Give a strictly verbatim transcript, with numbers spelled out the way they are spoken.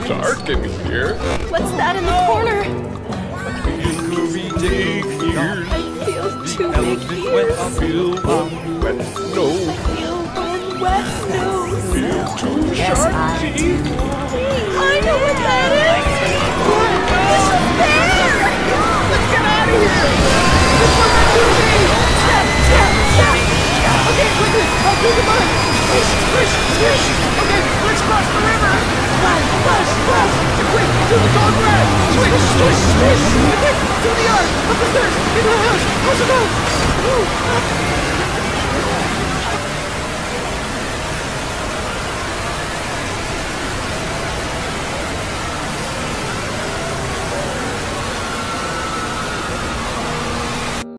dark in here. What's that in the corner? Big ears. I feel two big ears. Feel one wet nose. I feel one wet nose. Feel two Yes, sharp I- teeth. I know what that is. It's a bear. Let's get out of here. This was meant to be. Step, step, step. Okay, quickly. I'll do the mud. Swish, swish, swish. Okay, let's cross the river. Splash, splash, splash. Quick, to the dog rat. Swish, swish, swish. Okay, to the yard. Up the stairs. Into the house. How's it go? Ooh.